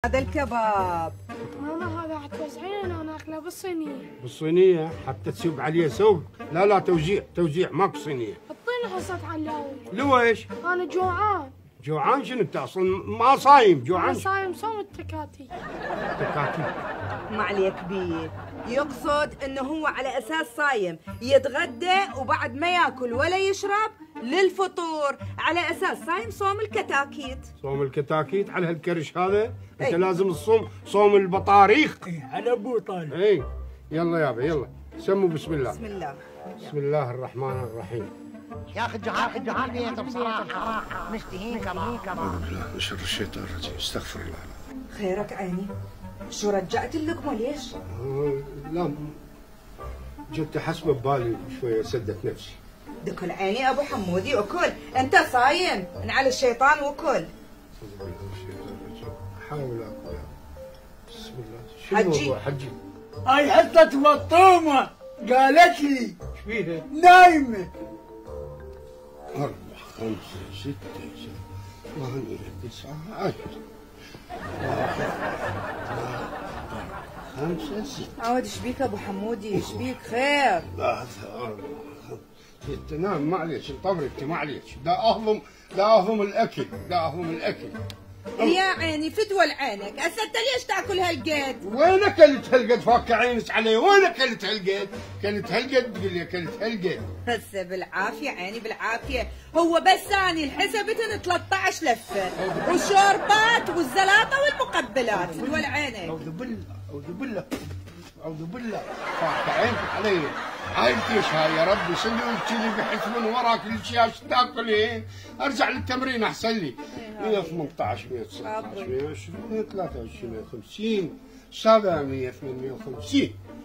هذا الكباب. ماما هذا حتوزعين انا اكله بالصينيه. بالصينيه حتى تسوق عليه سوق؟ لا توزيع ماكو صينيه. اعطيني حصه علاوي. لويش؟ انا جوعان. جوعان شنو انت اصلا ما صايم؟ جوعان انا صايم صوم التكاتي. تكاتي. ما عليك بيه، يقصد انه هو على اساس صايم يتغدى وبعد ما ياكل ولا يشرب للفطور، على اساس صايم صوم الكتاكيت. صوم الكتاكيت على هالكرش هذا؟ انت أي. لازم تصوم صوم البطاريق. على ابو طالب. اي يلا يابا يلا سموا بسم الله. بسم الله. بسم الله الرحمن الرحيم. يا اخي جعان بيت بصراحه مشتهين كمان. أعوذ بالله من شر الشيطان الرجيم، استغفر الله. خيرك عيني؟ شو رجعت اللقمه ليش؟ لا جبت حسب ببالي شويه سدت نفسي. دكل عيني ابو حمودي وكل، انت صايم من على الشيطان وكل. حاول اكل. بسم الله. شو حجي. الموضوع حجي؟ هاي حطت بطومه قالت لي ايش فيها؟ نايمه. 4 5 6 8 9 10 5 6 عود ايش بيك ابو حمودي؟ ايش بيك خير؟ 3 4 5 6 نام معليش انطبرتي معليش. لا اهضم الاكل. يا عيني فتوى لعينك، هسه انت ليش تاكل هالقد؟ وين اكلت هالقد؟ فاك عينك علي، وين اكلت هالقد؟ كلت هالقد تقول لي اكلت هالقد؟ هسه بالعافيه عيني بالعافيه، هو بس اني انحسبتن 13 لفه وشوربات والزلاطه والمقبلات فتوى لعينك. اعوذ بالله فاك عينك علي. هاي ايش هاي يا ربي؟ سلوك كذي بحث من وراك الاشياء ايش تاكلين؟ ارجع للتمرين احسن لي. 118 119 120 123 150 700 850